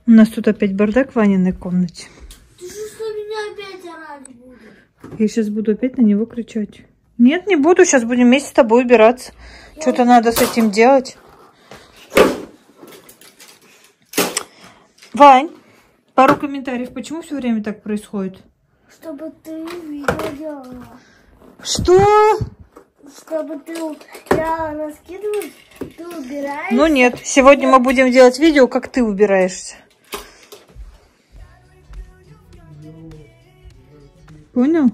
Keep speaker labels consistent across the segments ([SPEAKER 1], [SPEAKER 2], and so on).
[SPEAKER 1] У нас тут опять бардак в Ваниной комнате.
[SPEAKER 2] Ты что меня опять орать будешь?
[SPEAKER 1] Я сейчас буду опять на него кричать. Нет, не буду. Сейчас будем вместе с тобой убираться. Что-то надо с этим делать. Вань, пару комментариев. Почему все время так происходит?
[SPEAKER 2] Чтобы ты видео делала.
[SPEAKER 1] Что?
[SPEAKER 2] Чтобы я раскидываю, ты убираешь.
[SPEAKER 1] Ну нет. Сегодня мы будем делать видео, как ты убираешься. Понял?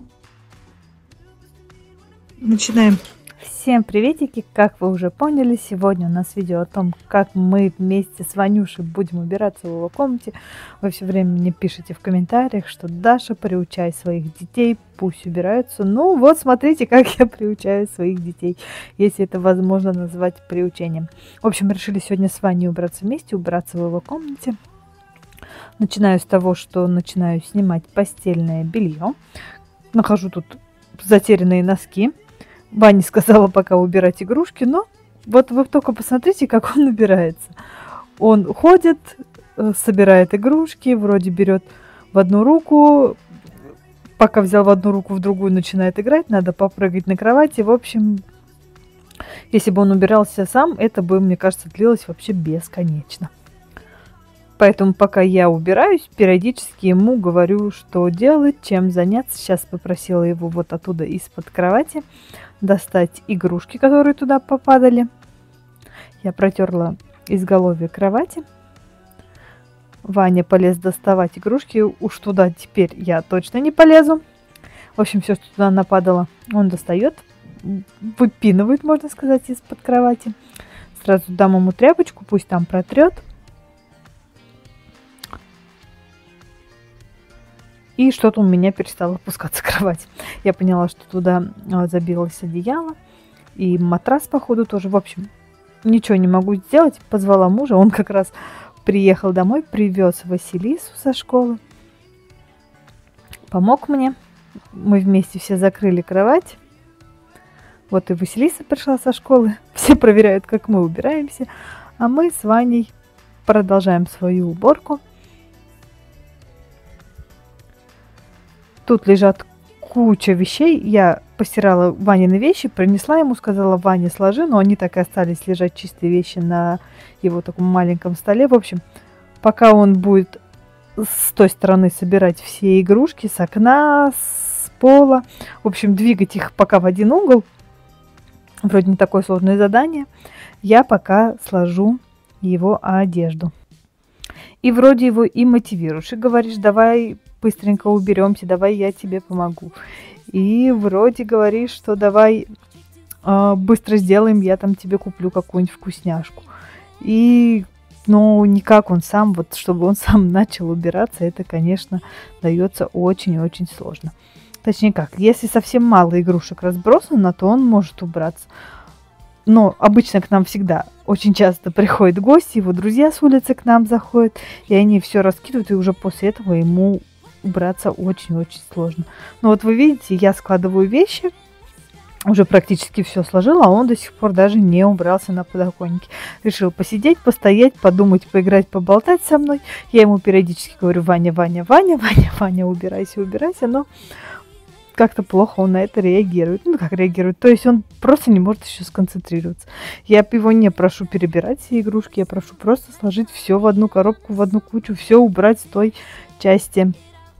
[SPEAKER 1] Начинаем. Всем приветики! Как вы уже поняли, сегодня у нас видео о том, как мы вместе с Ванюшей будем убираться в его комнате. Вы все время мне пишете в комментариях, что Даша, приучай своих детей, пусть убираются. Ну вот, смотрите, как я приучаю своих детей, если это возможно назвать приучением. В общем, решили сегодня с Ваней убраться вместе, убраться в его комнате. Начинаю с того, что начинаю снимать постельное белье. Нахожу тут затерянные носки. Ваня сказала пока убирать игрушки, но вот вы только посмотрите, как он убирается. Он ходит, собирает игрушки, вроде берет в одну руку, пока взял в одну руку, в другую начинает играть, надо попрыгать на кровати. В общем, если бы он убирался сам, это бы, мне кажется, длилось вообще бесконечно. Поэтому пока я убираюсь, периодически ему говорю, что делать, чем заняться. Сейчас попросила его вот оттуда из-под кровати достать игрушки, которые туда попадали. Я протерла изголовье кровати. Ваня полез доставать игрушки. Уж туда теперь я точно не полезу. В общем, все, что туда нападало, он достает. Выпинывает, можно сказать, из-под кровати. Сразу дам ему тряпочку, пусть там протрет. И что-то у меня перестало опускаться кровать. Я поняла, что туда забилось одеяло. И матрас, походу, тоже. В общем, ничего не могу сделать. Позвала мужа. Он как раз приехал домой, привез Василису со школы. Помог мне. Мы вместе все закрыли кровать. Вот и Василиса пришла со школы. Все проверяют, как мы убираемся. А мы с Ваней продолжаем свою уборку. Тут лежат куча вещей. Я постирала Ванины вещи, принесла ему, сказала: Ваня, сложи. Но они так и остались лежать, чистые вещи, на его таком маленьком столе. В общем, пока он будет с той стороны собирать все игрушки, с окна, с пола, в общем, двигать их пока в один угол, вроде не такое сложное задание, я пока сложу его одежду. И вроде его и мотивируешь, и говоришь: давай быстренько уберемся, давай я тебе помогу. И вроде говоришь, что давай быстро сделаем, я там тебе куплю какую-нибудь вкусняшку. И, ну, никак он сам, вот чтобы он сам начал убираться, это, конечно, дается очень-очень сложно. Точнее как, если совсем мало игрушек разбросано, то он может убраться. Но обычно к нам всегда очень часто приходят гости, его друзья с улицы к нам заходят, и они все раскидывают, и уже после этого ему убраться очень-очень сложно. Но вот вы видите, я складываю вещи, уже практически все сложила, а он до сих пор даже не убрался на подоконнике. Решил посидеть, постоять, подумать, поиграть, поболтать со мной. Я ему периодически говорю: Ваня, Ваня, Ваня, Ваня, Ваня, убирайся, убирайся, но как-то плохо он на это реагирует. Ну, как реагирует? То есть он просто не может еще сконцентрироваться. Я его не прошу перебирать все игрушки, я прошу просто сложить все в одну коробку, в одну кучу, все убрать с той части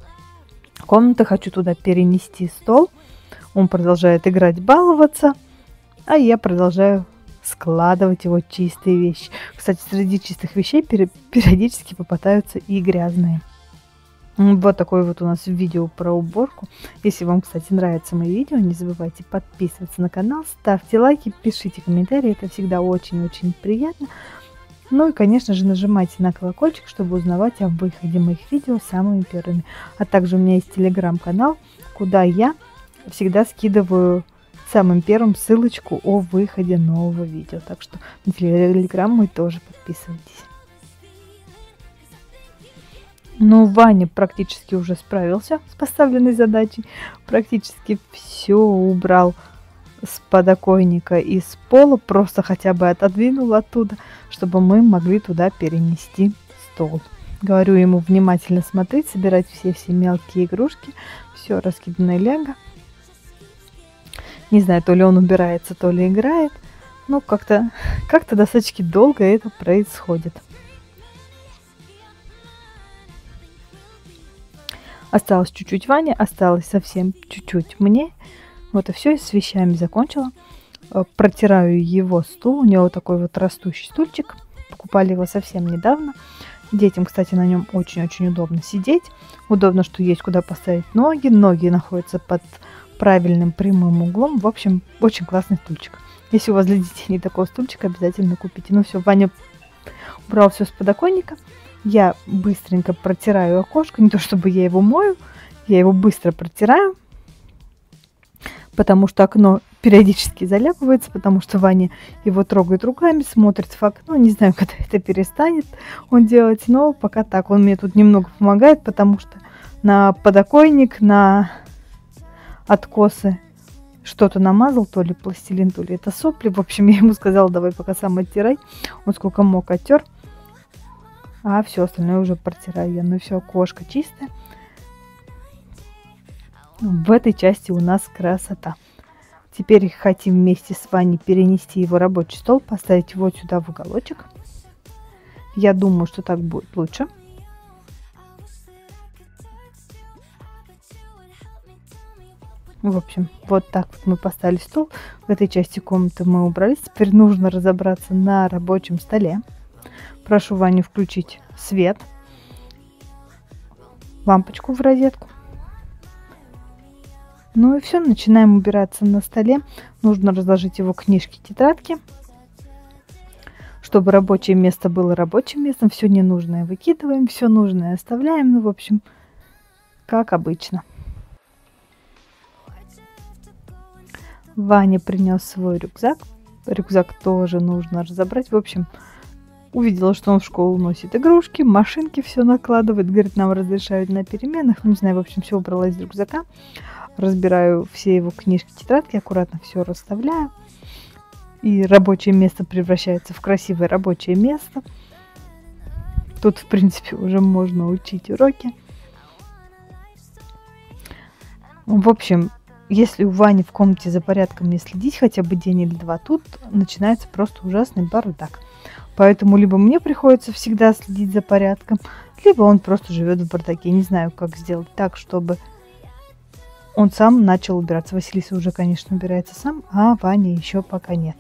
[SPEAKER 1] комнаты. Хочу туда перенести стол. Он продолжает играть, баловаться, а я продолжаю складывать его чистые вещи. Кстати, среди чистых вещей периодически попадаются и грязные. Вот такое вот у нас видео про уборку. Если вам, кстати, нравятся мои видео, не забывайте подписываться на канал, ставьте лайки, пишите комментарии, это всегда очень-очень приятно. Ну и, конечно же, нажимайте на колокольчик, чтобы узнавать о выходе моих видео самыми первыми. А также у меня есть телеграм-канал, куда я всегда скидываю самым первым ссылочку о выходе нового видео. Так что на телеграм мой тоже подписывайтесь. Ну, Ваня практически уже справился с поставленной задачей. Практически все убрал с подоконника и с пола. Просто хотя бы отодвинул оттуда, чтобы мы могли туда перенести стол. Говорю ему внимательно смотреть, собирать все мелкие игрушки, все раскиданное лего. Не знаю, то ли он убирается, то ли играет. Но как-то достаточно долго это происходит. Осталось чуть-чуть Ване, осталось совсем чуть-чуть мне. Вот и все, с вещами закончила. Протираю его стул. У него такой вот растущий стульчик. Покупали его совсем недавно. Детям, кстати, на нем очень-очень удобно сидеть. Удобно, что есть куда поставить ноги. Ноги находятся под правильным прямым углом. В общем, очень классный стульчик. Если у вас для детей нет такого стульчика, обязательно купите. Ну все, Ваня убрал все с подоконника. Я быстренько протираю окошко. Не то чтобы я его мою, я его быстро протираю. Потому что окно периодически заляпывается, потому что Ваня его трогает руками, смотрит в окно. Не знаю, когда это перестанет он делать, но пока так. Он мне тут немного помогает, потому что на подоконник, на откосы что-то намазал, то ли пластилин, то ли это сопли. В общем, я ему сказала, давай пока сам оттирай. Он сколько мог оттер, а все остальное уже протираю я. Ну все, окошко чистое. В этой части у нас красота. Теперь хотим вместе с Ваней перенести его рабочий стол, поставить вот сюда в уголочек. Я думаю, что так будет лучше. В общем, вот так вот мы поставили стол. В этой части комнаты мы убрались. Теперь нужно разобраться на рабочем столе. Прошу Ваню включить свет, лампочку в розетку. Ну и все, начинаем убираться на столе. Нужно разложить его книжки, тетрадки, чтобы рабочее место было рабочим местом. Все ненужное выкидываем, все нужное оставляем. Ну, в общем, как обычно. Ваня принес свой рюкзак. Рюкзак тоже нужно разобрать. В общем, увидела, что он в школу носит игрушки, машинки все накладывает. Говорит, нам разрешают на переменах. Ну, не знаю, в общем, все убрала из рюкзака. Разбираю все его книжки, тетрадки, аккуратно все расставляю. И рабочее место превращается в красивое рабочее место. Тут, в принципе, уже можно учить уроки. В общем, если у Вани в комнате за порядком не следить хотя бы день или два, тут начинается просто ужасный бардак. Поэтому либо мне приходится всегда следить за порядком, либо он просто живет в бардаке. Не знаю, как сделать так, чтобы он сам начал убираться. Василиса уже, конечно, убирается сам, а Ваня еще пока нет.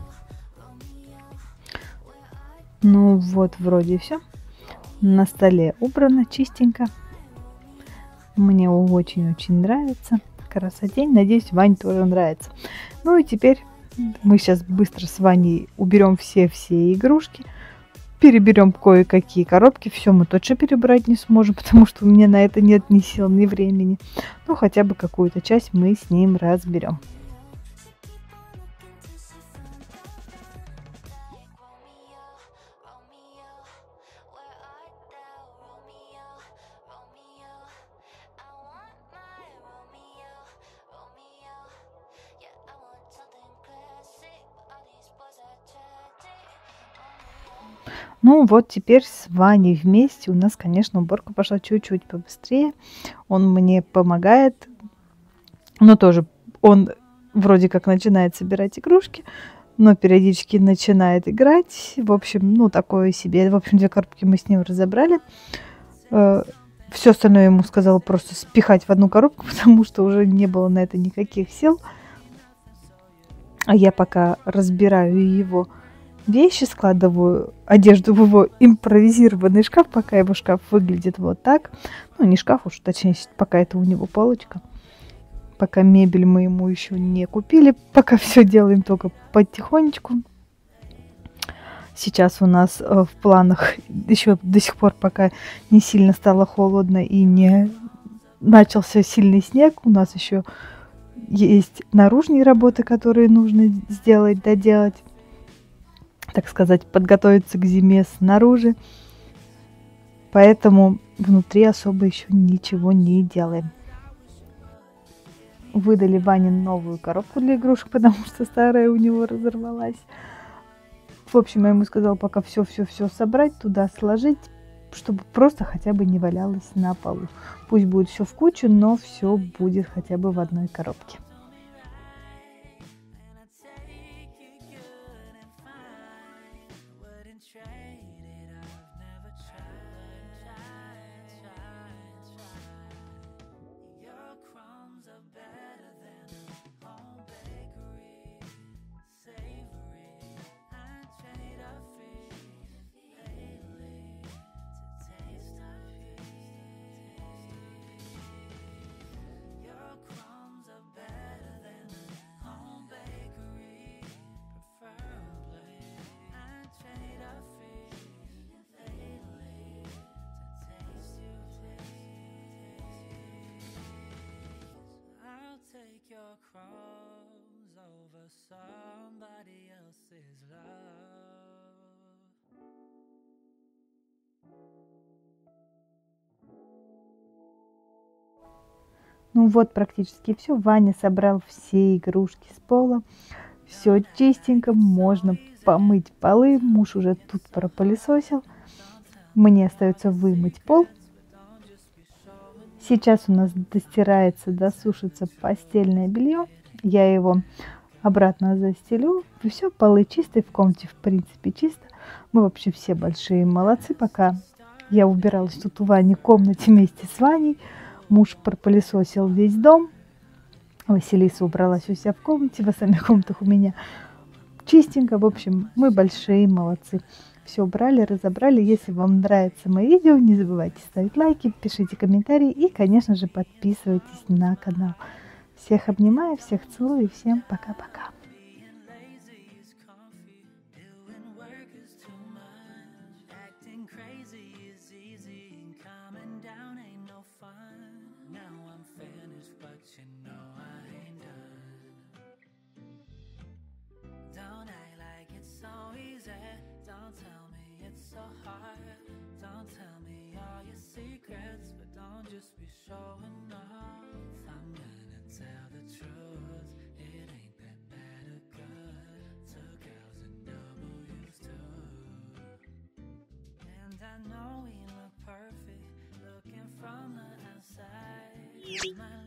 [SPEAKER 1] Ну вот, вроде все. На столе убрано, чистенько. Мне очень-очень нравится. Красотень. Надеюсь, Ване тоже нравится. Ну и теперь мы сейчас быстро с Ваней уберем все игрушки. Переберем кое-какие коробки. Все мы точно перебрать не сможем, потому что у меня на это нет ни сил, ни времени. Ну, хотя бы какую-то часть мы с ним разберем. Ну вот теперь с Ваней вместе у нас, конечно, уборка пошла чуть-чуть побыстрее. Он мне помогает, но тоже он вроде как начинает собирать игрушки, но периодически начинает играть. В общем, ну такое себе. В общем, 2 коробки мы с ним разобрали. Все остальное я ему сказала просто спихать в одну коробку, потому что уже не было на это никаких сил. А я пока разбираю его вещи, складываю одежду в его импровизированный шкаф, пока его шкаф выглядит вот так. Ну, не шкаф уж, точнее, пока это у него полочка. Пока мебель мы ему еще не купили, пока все делаем только потихонечку. Сейчас у нас в планах еще до сих пор, пока не сильно стало холодно и не начался сильный снег, у нас еще есть наружные работы, которые нужно сделать, доделать. Так сказать, подготовиться к зиме снаружи. Поэтому внутри особо еще ничего не делаем. Выдали Ване новую коробку для игрушек, потому что старая у него разорвалась. В общем, я ему сказала пока все собрать, туда сложить, чтобы просто хотя бы не валялось на полу. Пусть будет все в кучу, но все будет хотя бы в одной коробке.
[SPEAKER 3] Take your crumbs over somebody else's love.
[SPEAKER 1] Ну вот практически все. Ваня собрал все игрушки с пола. Все чистенько, можно помыть полы. Муж уже тут пропылесосил. Мне остается вымыть пол. Сейчас у нас достирается, досушится постельное белье. Я его обратно застелю. И все, полы чистые, в комнате в принципе чисто. Мы вообще все большие молодцы. Пока я убиралась тут у Вани в комнате вместе с Ваней, муж пропылесосил весь дом. Василиса убралась у себя в комнате, в остальных комнатах у меня чистенько. В общем, мы большие молодцы. Все убрали, разобрали. Если вам нравится мои видео, не забывайте ставить лайки, пишите комментарии и, конечно же, подписывайтесь на канал. Всех обнимаю, всех целую и всем пока-пока.
[SPEAKER 3] Don't act like it's so easy. Don't tell me it's so hard. Don't tell me all your secrets, but don't just be showing off. I'm gonna tell the truth. It ain't that bad or good. Two girls and W's too. And I know we look perfect, looking from the outside. My